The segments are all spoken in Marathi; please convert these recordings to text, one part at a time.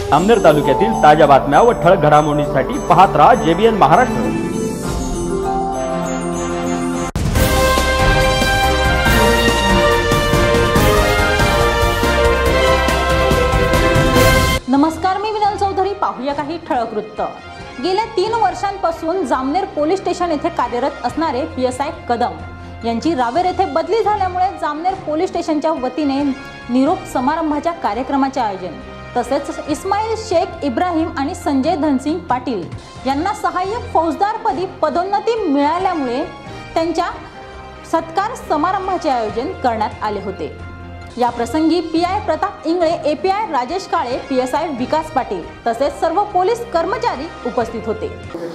जामनेर तालुक्यातील ताज्या बातम्या व ठळक घडामोडींसाठी पाहत राहा JBN महाराष्ट्र। नमस्कार, मी विनल चौधरी। पाहूया काही ठळक वृत्त। गेल्या 3 वर्षांपासून जामनेर पोलीस स्टेशन येथे कार्यरत असणारे PSI कदम यांची रावेर येथे बदली झाल्यामुळे जामनेर पोलीस स्टेशनच्या वतीने निरोप समारंभाच्या कार्यक्रमाचे आयोजन तसेच इस्माईल शेख इब्राहिम आणि संजय धनसिंग पाटील यांना सहाय्यक फौजदारपदी पदोन्नती मिळाल्यामुळे त्यांच्या सत्कार समारंभाचे आयोजन करण्यात आले होते। या प्रसंगी PI प्रताप इंगळे, API राजेश काळे, PSI विकास पाटील तसेच सर्व पोलीस कर्मचारी उपस्थित होते।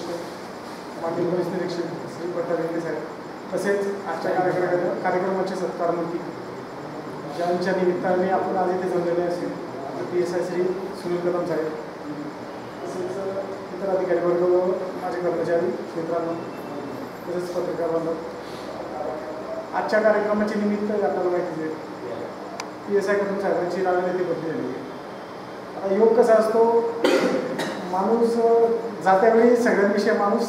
तसेच आजच्या कार्यक्रमाचे सत्कारमूर्ती ज्यांच्या निमित्ताने आपण आज इथे जमलेले असेल PSI श्री सुनील कदम साहेब, तसेच इतर अधिकारी वर्ग व माझे कर्मचारी मित्रांनो, तसेच पत्रकार बांधव, आजच्या कार्यक्रमाचे निमित्त आपल्याला माहिती आहे PSI कदम साहेबांची रावेर येथे बदली झाली। आता योग कसा असतो, माणूस जात्यावेळी सगळ्यांविषयी माणूस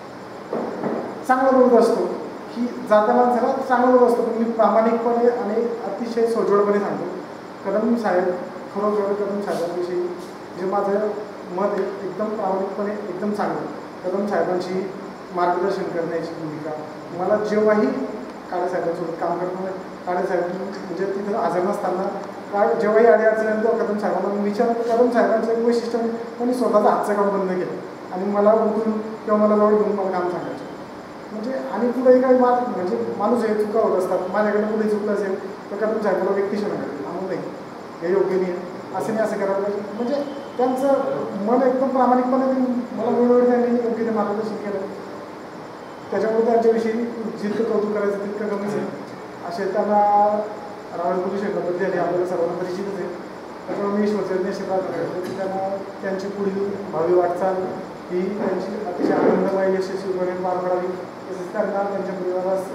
चांगला बोलत असतो की जाताना जरा चांगला बोलत असतो, पण मी प्रामाणिकपणे आणि अतिशय सोजवळपणे सांगतो कदम साहेब, खरोखर कदम साहेबांविषयी जे माझं मत आहे एकदम प्रामाणिकपणे एकदम चांगलं। कदम साहेबांची मार्गदर्शन करण्याची भूमिका मला जेव्हाही काळेसाहेबांसोबत काम करताना काळेसाहेब म्हणजे तिथं हजर नसताना जेव्हाही अडचण येईल तेव्हा कदम साहेबांना मी विचारतो। कदम साहेबांचं एक वैशिष्ट्य म्हणजे स्वतःचं हातचं काम बंद केलं आणि मला उठून किंवा मला जवळ घेऊन मला काम सांगायचं। म्हणजे आणि कुठेही काही म्हणजे माणूस हे चुका होत असतात, माझ्याकडे कुठेही चुकलं असेल तर कदम साहेबाला व्यक्तिशः म्हणून नाही हे योग्य नाही, असं नाही असं करायला पाहिजे। म्हणजे त्यांचं मन एकदम प्रामाणिकपणे मला वेळोवेळी त्यांनी योग्य ते मार्गदर्शन केलं, त्याच्यामुळे त्यांच्याविषयी जितकं कौतुक करायचं तितकं कमीच आहे। असे त्यांना रावेर पोलीस स्टेशनबद्दल झाले आपल्याला सर्वांना परिचितच आहे, त्याच्यामुळे मी ईश्वरचरणी प्रार्थना करतो की त्यांना त्यांची पुढील भावी वाटचाल ही त्यांची अतिशय आनंदमय यशस्वीपणे पार पडावी, तसेच त्यांना त्यांच्या परिवारास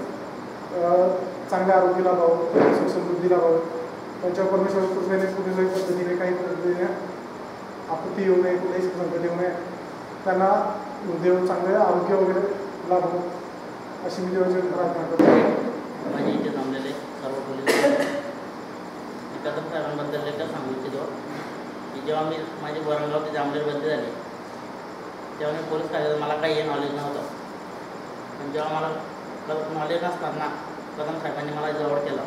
चांगले आरोग्य लाभावं, सुख समृद्धी लाभावं, त्यांच्या परमेश्वर कृपेने कुठल्याही पद्धतीने काही पद्धतीने आपत्ती येऊ नये, कुठल्याही संकट येऊ नये, त्यांना देव चांगले आरोग्य वगैरे लाभो अशी मी देवाची प्रार्थना करतो। माझे इथे जमलेले सर्व पोलीस कदम साहेबांबद्दल एकदा सांगू इच्छितो की जेव्हा मी माझी वरणगाव ते जामनेर बदली झाली तेव्हा मी पोलीस खात्यात मला काही नॉलेज नव्हतं, पण जेव्हा मला नॉलेज नसताना कदम साहेबांनी मला जवळ केलं।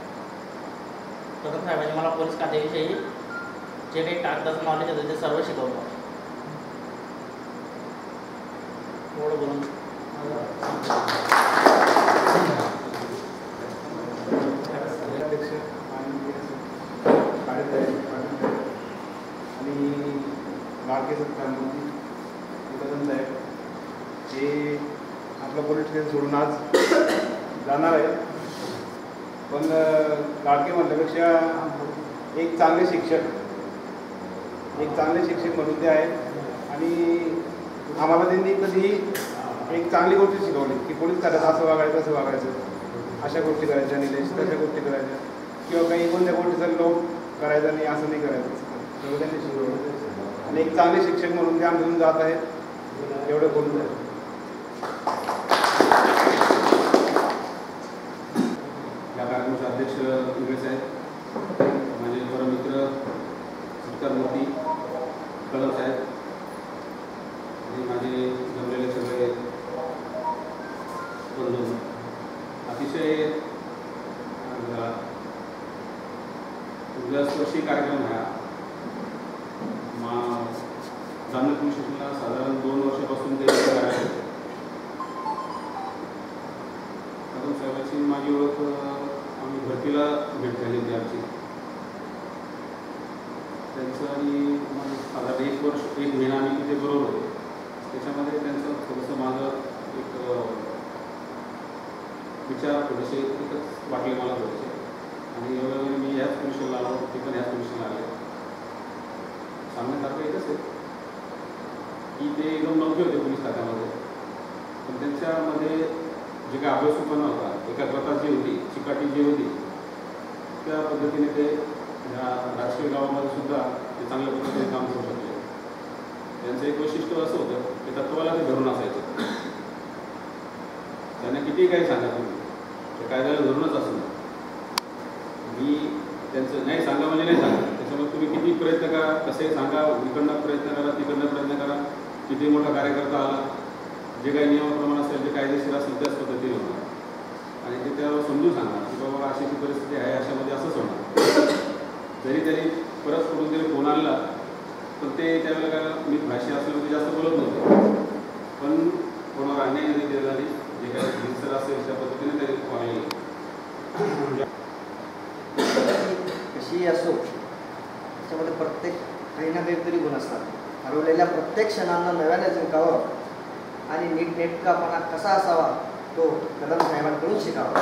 कदम साहेबांनी मला पोलीस खात्याविषयी जे काही कागदाचं नॉलेज होतं ते सर्व शिकवलं। एवढं बोलून आणि लाडके सत्कारमूर्ती कदम साहेब हे आपलं पोलीस स्टेशन सोडून आज जाणार आहे, पण लाडके म्हटल्यापेक्षा एक चांगले शिक्षक म्हणून ते आहेत आणि आम्हाला त्यांनी कधी एक चांगली गोष्ट शिकवली की पोलीस खात्यात असं वागायचं तसं वागायचं, अशा गोष्टी करायच्या निलेश, तशा गोष्टी करायच्या, किंवा काही कोणत्या गोष्टीचा लोभ करायचा नाही, असं नाही करायचं, सगळं त्यांनी शिकवलं आणि एक चांगले शिक्षक म्हणून ते आमच्यातून जात आहेत। एवढं बोलून या कार्यक्रमाचे अध्यक्ष इंगळे साहेब, माझे परमित्र सत्कारमूर्ती कदम साहेब आणि माझे जमलेले सगळे बंधू, अतिशय हृदयस्पर्शी कार्यक्रम हा जामनेर पोलीस स्टेशनला साधारण 2 वर्षापासून ते कार्य करते। कदम साहेबांची माझी ओळख आम्ही भरतीला भेट झाली होती आमची, त्यांचं आणि साधारण 1 वर्ष 1 महिना आम्ही तिथे बरोबर होतो। त्याच्यामध्ये त्यांचं थोडंसं माझं एक विचार थोडेसे एकच वाटले मला थोडेसे, आणि एवढं मी ह्याच पोलिशनला आलो, ते पण ह्याच पोलिशनला आले। सांगण्यासारखं एकच आहे की ते एकदम नौके होते पोलीस खात्यामध्ये, पण त्यांच्यामध्ये जे काही अभ्यासूपणा होता, एकाग्रता जी होती, चिकाटी जी होती, त्या पद्धतीने ते राजकीय गावामध्ये सुद्धा ते चांगल्या पद्धतीने काम करू शकले. त्यांचं एक वैशिष्ट्य असं होतं की तत्वाला ते धरून असायचं. त्यांना कितीही काही सांगा तुम्ही, ते कायद्याला धरूनच असं. मी त्यांचं नाही सांगा म्हणजे नाही सांगा, त्याच्यामुळे तुम्ही किती प्रयत्न करा, कसे सांगा, इकडनं प्रयत्न करा, तिकडनं प्रयत्न करा, किती मोठा कार्यकर्ता आला, जे काही नियमाप्रमाणे असेल, जे कायदेशीर असेल त्याच पद्धतीने होणार. आणि ते त्यावर समजून सांगणार की बाबा अशी ती परिस्थिती आहे, अशामध्ये असंच होणार. जरी त्यांनी परत कुठून तरी फोन आणला तर ते त्यावेळेला मी भाषी असल्यामुळे जास्त बोलत नव्हते, पण कोणावर अन्याय नाही केला नाही, जे काही हिंसर असेल त्या पद्धतीने त्यांनी फोन कशी असो त्याच्यामध्ये प्रत्येक काही ना काहीतरी गुण असतात. हरवलेल्या प्रत्येक क्षणांना नव्याने जिंकावं आणि नीटनेटकापणा कसा असावा तो कदम साहेबांकडून शिकावा.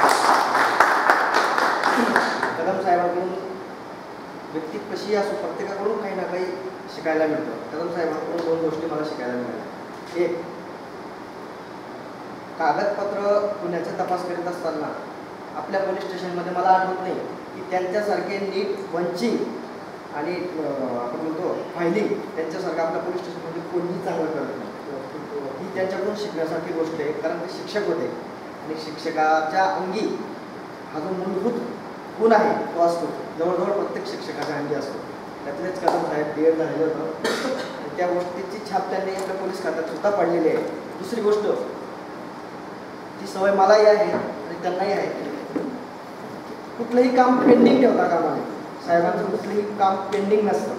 कदम साहेबांकडून व्यक्ती कशी असो प्रत्येकाकडून काही ना काही शिकायला मिळतं. कदम साहेबांकडून 2 गोष्टी मला शिकायला मिळाल्या. एक, कागदपत्र गुन्ह्याचा तपास करीत असताना आपल्या पोलीस स्टेशनमध्ये मला आठवत नाही की त्यांच्यासारखे नीट वंचिंग आणि आपण म्हणतो फायलिंग त्यांच्यासारखं आपल्या पोलीस स्टेशनमध्ये कोणीही चांगलं करत नाही. ही त्यांच्याकडून शिकण्यासारखी गोष्ट आहे, कारण ते शिक्षक होते आणि शिक्षकाच्या अंगी हा जो मूलभूत गुण आहे तो असतो. जवळजवळ प्रत्येक शिक्षकाच्या अंगी असतो. त्यातलेच कदम साहेब BEd झालेलं होतं आणि त्या गोष्टीची छाप त्यांनी आपल्या पोलीस खात्यात सुद्धा पडलेली आहे. दुसरी गोष्ट, ती सवय मलाही आहे आणि त्यांनाही आहे, कुठलंही काम पेंडिंग ठेवता कामा नये. साहेबांचं कुठलंही काम पेंडिंग नसतं.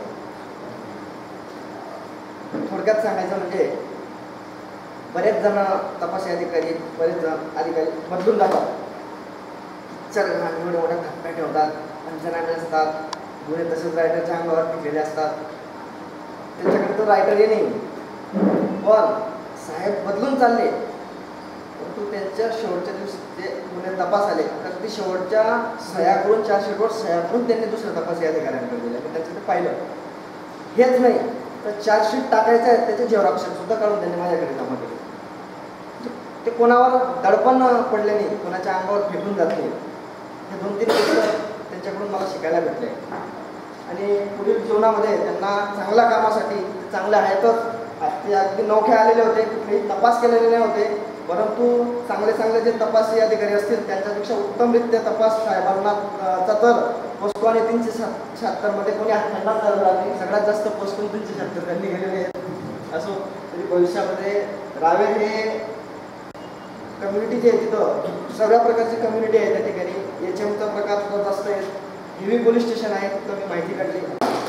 थोडक्यात सांगायचं म्हणजे बरेच जण तपासी अधिकारी, बरेच जण अधिकारी बदलून जातात. एवढ्या मोठ्या धक्का ठेवतात, पंचनामे असतात, गुन्हे तसेच रायटरच्या अंगावर पिकलेले असतात. त्यांच्याकडे तो रायटरही नाही, पण साहेब बदलून चालले, परंतु त्यांच्या शेवटच्या दिवशी ते गुन्हे तपास आले तर ती शेवटच्या सह्या करून 400 बोट सह्या करून त्यांनी दुसऱ्या तपासी अधिकाऱ्यांकडे दिल्या. मी त्याचं ते पाहिलं. हेच नाही तर चार्जशीट टाकायचं आहे त्याचे झेरॉक्स सुद्धा काढून त्यांनी माझ्याकडे जमा केले. ते कोणावर दडपण पडले नाही, कोणाच्या अंगावर फेकून जात नाही. हे 2-3 गोष्ट त्यांच्याकडून मला शिकायला भेटले. आणि पुढील जीवनामध्ये त्यांना चांगल्या कामासाठी ते चांगले आहेतच. ते अगदी नौखे आलेले होते, कुठलेही तपास केलेले नाही होते, परंतु चांगले जे तपासी अधिकारी असतील त्यांच्यापेक्षा उत्तमरित्या तपास साहेबांना तर पोस्को आणि 376 कोणी खंडात झालेला नाही. सगळ्यात जास्त पोस्को 376 त्यांनी गेलेले आहेत. असो तरी भविष्यामध्ये रावेर हे कम्युनिटी जे आहे तिथं सगळ्या प्रकारची कम्युनिटी आहे त्या ठिकाणी. HMचा प्रकार सुद्धा जास्त आहे. हेवी पोलीस स्टेशन आहे तिथं मी माहिती काढली.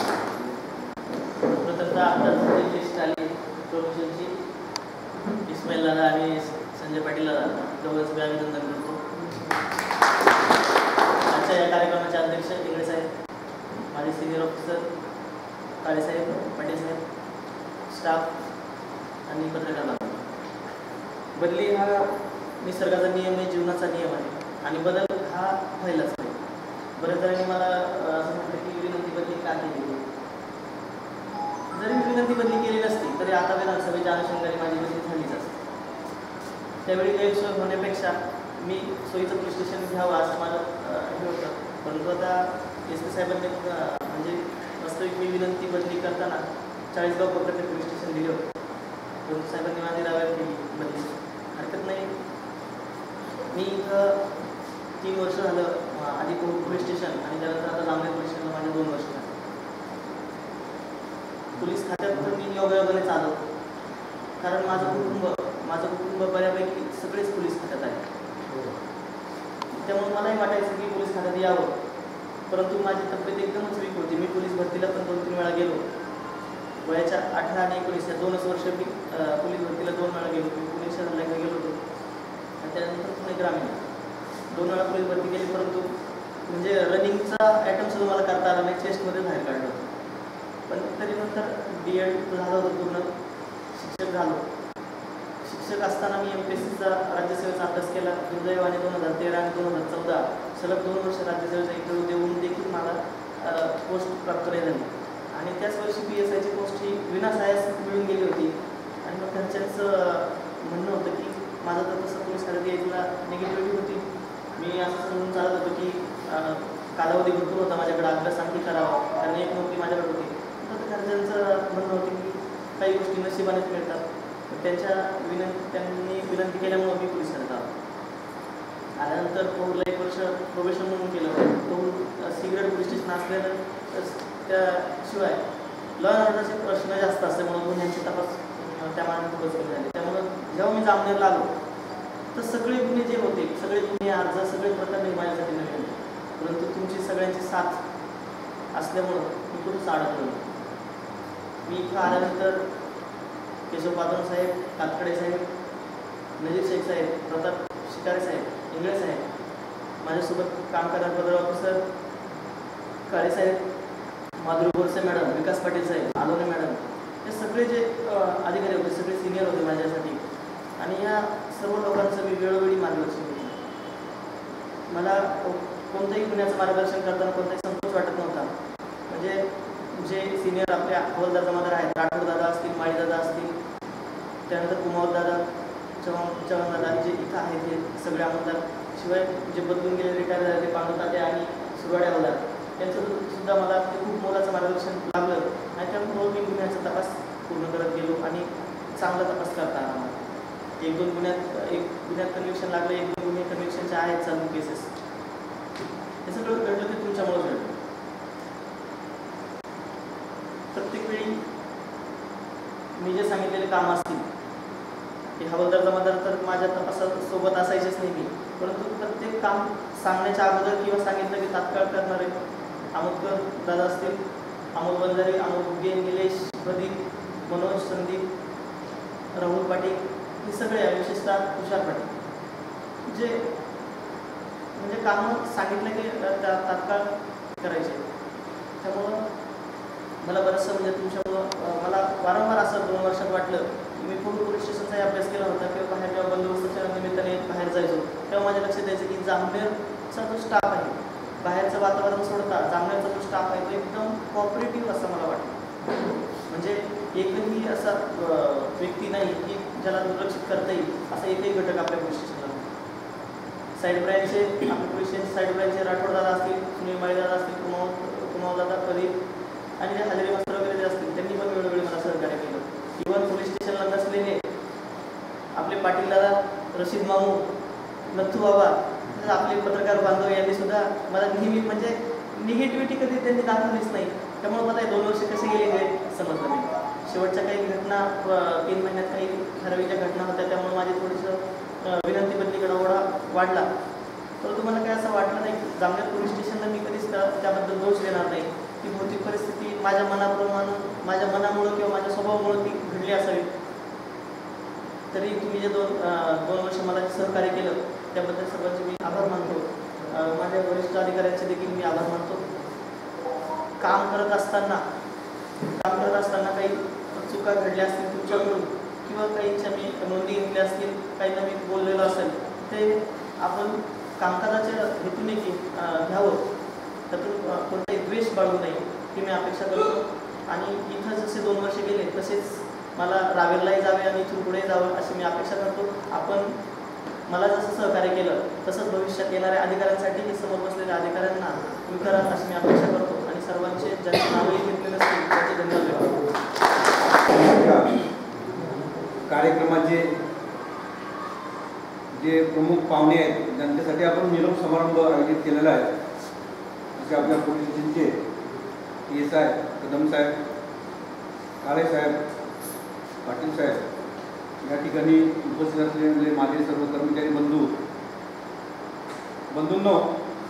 प्रथमतः आत्ताच लिस्ट आली प्रोफेशनची. इस्माईल दादा आणि संजय पाटील दादा दोघंच मी अभिनंदन करतो. आजच्या या कार्यक्रमाचे अध्यक्ष इंगळे साहेब, माझे सिनियर ऑफिसर काळेसाहेब, पाटील साहेब, स्टाफ आणि पत्रकार बांधव. बदली हा निसर्गाचा नियम आहे, जीवनाचा नियम आहे आणि बदल हा व्हायलाच नाही. बऱ्याच जणांनी मला असं म्हटलं की विनंती बदली का केली. जरी विनंती बदली केली नसती तरी आता विधानसभेच्या अनुषंगाने माझी बदली झालीच असते. त्यावेळी गैरसोय होण्यापेक्षा मी सोयीचं पोलीस स्टेशन घ्यावं असं माझं हे होतं. परंतु आता SP साहेबांनी म्हणजे वास्तविक मी विनंती बदली करताना 40गाव कोपऱ्यात पोलीस स्टेशन दिले होते. परंतु साहेबांनी माझी रावेर केली बदली. हरकत नाही. मी इथं 3 वर्ष झालं आधी पोलीस स्टेशन आणि त्यानंतर आता जामनेर पोलीस स्टेशनला माझे 2 वर्ष झाले. पोलीस खात्यात तर मी योगायोगाने चालवतो, कारण माझं कुटुंब बऱ्यापैकी सगळेच पोलीस खात्यात आहे. त्यामुळे मलाही वाटायचं की पोलीस खात्यात यावं, परंतु माझी तब्येत एकदमच वीक होती. मी पोलीस भरतीला पण 2-3 वेळा गेलो. वयाच्या 18 आणि 19 या 2च वर्ष मी पोलीस भरतीला 2 वेळा गेलो. मी पुणे शहराला एकदा गेलो होतो आणि त्यानंतर पुणे ग्रामीण 2 वेळा पोलीस भरती केली, परंतु म्हणजे रनिंगचा ॲटम सुद्धा मला करता आला नाही. चेस्टमध्ये बाहेर काढलं होतं. पण तरी नंतर BEd झालं होतं पूर्ण. शिक्षक झालो. शिक्षक असताना मी MPSCचा राज्यसेवेचा अभ्यास केला. दुर्दैवाने 2013 आणि 2014 सलग 2 वर्ष राज्यसेवेचा इंटरव्ह्यू देऊन देखील मला पोस्ट प्राप्त झाली आणि त्याच वर्षी PSIची पोस्ट ही विनासायास मिळून गेली होती. आणि मग त्यांच्याच म्हणणं होतं की माझं तर तसं पोलीस खात्यात यायला निगेटिव्हिटी होती. मी असं समजून चालत होतो की कालावधी भरपूर होता माझ्याकडे, अभ्यास आणखी करावा, कारण काही गोष्टी नशिबानेच मिळतात. त्यांनी विनंती केल्यामुळं मी पोलीस खात्यात आलो. आल्यानंतर पौरला 1 वर्ष प्रोबेशन म्हणून केलं. पौर सिगरेट पोलीस स्टेशन असलेलं त्याशिवाय लॉ अँड ऑर्डरचे प्रश्न जास्त असल्यामुळं गुन्ह्यांचे तपास त्या मानाने खूपच कमी झाले. त्यामुळं जेव्हा मी जामनेरला आलो तर सगळे गुन्हे जे होते, सगळे गुन्हे अर्ज, सगळे प्रकरणे माझ्यासाठी नवीन होते. परंतु तुमची सगळ्यांची साथ असल्यामुळं मी कुठंच अडकलो. मी इथं आल्यानंतर केशव पादम साहेब, कातकडे साहेब, नजीर शेख साहेब, प्रताप शिकारे साहेब, इंगळे साहेब, माझ्यासोबत काम करणारे पदर ऑफिसर काळे साहेब, माधुरी बोरसे मॅडम, विकास पाटील साहेब, आलोने मॅडम, हे सगळे जे अधिकारी होते, सगळे सिनियर होते माझ्यासाठी. आणि या सर्व लोकांचं मी वेळोवेळी मार्गदर्शन केलं. मला कोणत्याही गुन्ह्याचं मार्गदर्शन करताना कोणताही संकोच वाटत नव्हता. म्हणजे जे सिनियर आपल्या हवालदार जमादार आहेत, राठोड दादा असतील, माळी दादा असतील, त्यानंतर कुमावत दादा, चव्हाण दादा, जे इथं आहेत हे सगळे हवालदार, शिवाय जे बदलून गेले रिटायर झाले पांडू तात्या आणि सुरवाडे हवालदार, त्यांचं सुद्धा मला ते खूप मोलाचं मार्गदर्शन लाभलं. आणि त्यामुळे मी गुन्ह्याचा तपास पूर्ण करत गेलो आणि चांगला तपास करता आला मला. 1-2 गुन्ह्यात कन्व्हिक्शन लागलं, 1-2 गुन्हे कन्व्हिक्शनचे आहेत चालू केसेस. हे सगळं घडलं ते तुमच्यामुळे घडलं. प्रत्येक वेळी मी जे सांगितलेले काम असतील ते हवालदार जमादार तर माझ्या तपासात सोबत असायचेच नाही मी, परंतु प्रत्येक काम सांगण्याच्या अगोदर किंवा सांगितलं की तात्काळ करणारे अमोदकर दादा असतील, अमोल बंजारे, अमोल गुगे, निलेश, प्रदीप, मनोज, संदीप, राहुल पाटील, हे सगळे, विशेषतः तुषार पाटील, जे म्हणजे कामं सांगितलं की तात्काळ करायचे. त्यामुळं मला बरंचसं म्हणजे तुमच्यामुळं मला वारंवार असं 2 वर्षात वाटलं की मी पूर्ण पोलीस स्टेशनचाही अभ्यास केला होता किंवा बाहेर जेव्हा बंदोबस्ताच्या निमित्ताने बाहेर जायचो तेव्हा माझ्या लक्षात यायचं की जामनेरचा जो स्टाफ आहे, बाहेरचं वातावरण सोडता जामनेरचा जो स्टाफ आहे तो एकदम कॉपरेटिव्ह असं मला वाटतं. म्हणजे एकही असा व्यक्ती नाही की ज्याला दुर्लक्षित करता येईल असा एकही घटक आपल्या पोलीस स्टेशनला. साईड ब्रँचचे आपल्या पोलीस स्टेशन साईड ब्रँचचे राठोड दादा असतील, सुनील माळी दादा असतील, कुमाव दादा, प्रदीप आणि जे हजेरी मास्तर वगैरे जे असतील त्यांनी पण वेळोवेळी मला सहकार्य केलं. इव्हन पोलीस स्टेशनला नसलेले आपले पाटील दादा, रशीद मामू, नथू बाबा, आपले पत्रकार बांधव यांनी सुद्धा मला नेहमी म्हणजे निगेटिव्हिटी कधी त्यांनी दाखवलीच नाही. त्यामुळे मला 2 वर्ष कसे गेले हे समजलं नाही. शेवटच्या काही घटना 3 महिन्यात काही ठराविक घटना होत्या, त्यामुळे माझी थोडंसं विनंती बदलीकडे ओढा वाढला. परंतु मला काय असं वाटलं नाही की जामनेर पोलीस स्टेशनला मी कधीच त्याबद्दल दोष देणार नाही. ती भौतिक परिस्थिती माझ्या मनामुळं किंवा माझ्या स्वभावामुळं ती घडली असावी. तरी तुम्ही जे 2 वर्ष मला सहकार्य केलं त्याबद्दल सर्वांचे मी आभार मानतो. माझ्या वरिष्ठ अधिकाऱ्यांचे देखील मी आभार मानतो. काम करत असताना काही चुका घडल्या असतील तुमच्याकडून किंवा काहींच्या मी नोंदी घेतल्या असतील, काहींना मी बोललेलं असेल, ते आपण कामकाजाच्या हेतूने घ्यावं, त्यातून कोणताही द्वेष बाळगू नये ही मी अपेक्षा करतो. आणि इथं जसे 2 वर्ष गेले तसेच मला रावेरलाही जावे आणि इथून पुढे जावं अशी मी अपेक्षा करतो. आपण मला जसं सहकार्य केलं तसंच भविष्यात येणाऱ्या अधिकाऱ्यांसाठी समोर बसलेल्या अधिकाऱ्यांना तुम्ही करा अशी मी अपेक्षा करतो. आणि सर्वांचे ज्यांचे नावही घेतले नसतील त्यांचे धन्यवाद. कार्यक्रमाचे जे प्रमुख पाहुणे आहेत त्यांच्यासाठी आपण निरोप समारंभ आयोजित केलेला आहे. असे आपल्या पोलीस स्टेशनचे PSI कदम साहेब, काळे साहेब, पाटील साहेब या ठिकाणी उपस्थित असलेले माझे सर्व कर्मचारी बंधूंनो,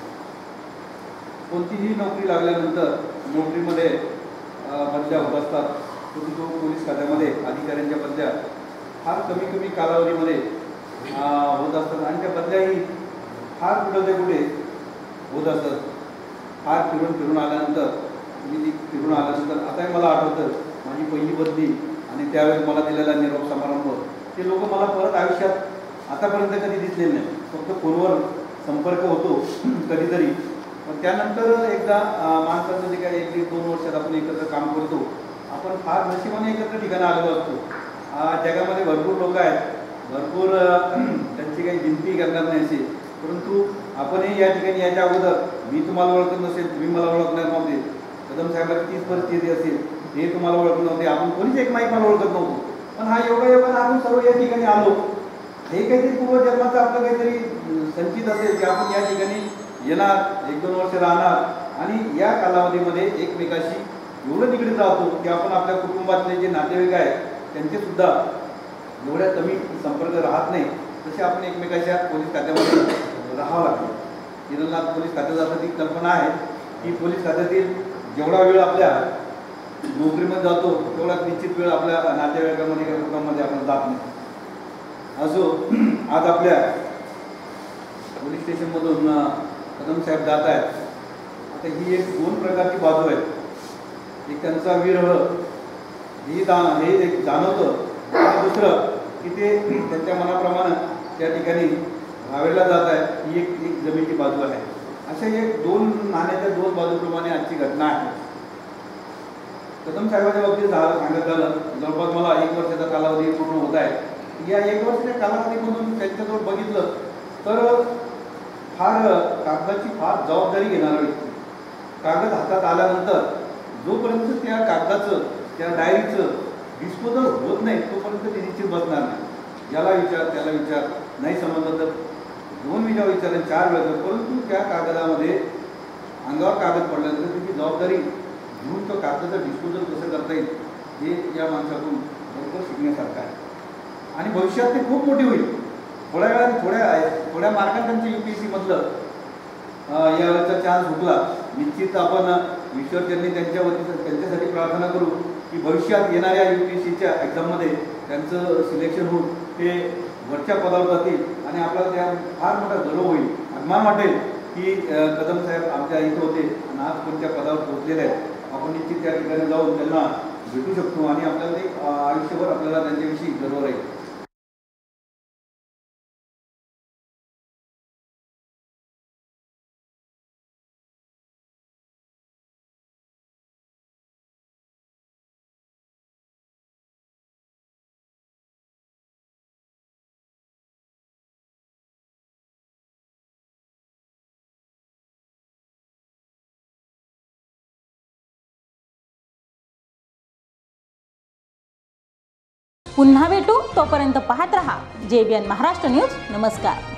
कोणतीही नोकरी लागल्यानंतर नोकरीमध्ये बदल्या होत असतात. परंतु पोलीस खात्यामध्ये अधिकाऱ्यांच्या बदल्या फार कमी कालावधीमध्ये होत असतात आणि त्या बदल्याही फार कुठे होत असतात. फार फिरून आल्यानंतर आताही मला आठवतं माझी पहिली बदली आणि त्यावेळेस मला दिलेला निरोप समारंभ, ते लोक मला परत आयुष्यात आतापर्यंत कधी दिसलेले नाही. फक्त फोनवर संपर्क होतो कधीतरी. पण त्यानंतर एकदा माणसाचं जे काय 1-2 वर्षात आपण एकत्र काम करतो, आपण फार नशिबाने एकत्र ठिकाणी आलेलो असतो. जगामध्ये भरपूर लोक आहेत, भरपूर त्यांची काही गिनती करणार नाही असे, परंतु आपणही या ठिकाणी याच्या अगोदर मी तुम्हाला ओळखत नसेल, तुम्ही मला ओळखणार नव्हते, कदम साहेबांची तीच परिस्थिती असेल, हे तुम्हाला ओळखत नव्हते, आपण कोणीच एकमेकाला ओळखत नव्हतो, पण हा योगायोगाने आपण सर्व या ठिकाणी आलो. हे काहीतरी पूर्वजन्माचं आपलं काहीतरी संचित असेल की आपण या ठिकाणी येणार, 1-2 वर्ष राहणार आणि या कालावधीमध्ये एकमेकाशी एवढं निगडीत राहतो की आपण आपल्या कुटुंबातले जे नातेवाईक आहेत त्यांचे सुद्धा एवढ्या कमी संपर्क राहत नाही, तसे आपण एकमेकाच्या पोलीस खात्यामध्ये राहावं लागतं. हिरलनाथ पोलीस खात्यात असं ती कल्पना आहे की पोलीस खात्यातील जेवढा वेळ आपल्या नोकरीमध्ये जातो तेवढा निश्चित वेळ आपल्या नातेवाईकांमध्ये किंवा कुटुंबामध्ये आपण जात नाही. असो, आज आपल्या पोलीस स्टेशनमधून कदम साहेब जात आहेत. आता ही एक 2 प्रकारची बाजू आहे. एक त्यांचा विरह हे एक जाणवतं आणि दुसरं की ते त्यांच्या मनाप्रमाणे त्या ठिकाणी राहावेला जात आहे, ही एक जमेची बाजू आहे. अशा एक 2 नाण्याच्या 2 बाजूप्रमाणे आजची घटना आहे. कदम साहेबांच्या बाबतीत सांगत झालं, जवळपास मला 1 वर्षाचा कालावधी पूर्ण होत आहे. या 1 वर्षाच्या कालावधीमधून त्यांच्याजवळ बघितलं तर फार कागदाची फार जबाबदारी घेणारा व्यक्ती. कागद हातात आल्यानंतर जोपर्यंत त्या कागदाचं, त्या डायरीचं डिस्पोजल होत नाही तोपर्यंत ते निश्चित बसणार नाही. याला विचार, त्याला विचार, नाही समजलं तर 2 वेळा विचारेल, 4 वेळा, परंतु त्या कागदामध्ये अंगावर कागद पडल्यानंतर त्याची जबाबदारी घेऊन तो कागदाचं डिस्पोजल कसं करता येईल हे या माणसातून बरोबर शिकण्यासारखं आहे. आणि भविष्यात ते खूप मोठी होईल. थोड्या वेळाने थोड्या मार्गाने त्यांच्या UPSC-मधलं यावेळेचा चान्स हुकला. निश्चित आपण ईश्वर त्यांनी त्यांच्यासाठी प्रार्थना करू की भविष्यात येणाऱ्या UPSC-च्या एक्झाममध्ये त्यांचं सिलेक्शन होऊन ते वरच्या पदावर जातील आणि आपल्याला त्या फार मोठा गर्व होईल, अभिमान वाटेल की कदम साहेब आमच्या इथं होते आणि आज कोणत्या पदावर पोहोचलेले आहेत. आपण निश्चित त्या ठिकाणी जाऊन त्यांना भेटू शकतो आणि आपल्याला ते आयुष्यभर आपल्याला त्यांच्याविषयी गर्व राहील. पुन्हा भेटू, तोपर्यंत पाहत रहा JBN महाराष्ट्र न्यूज. नमस्कार.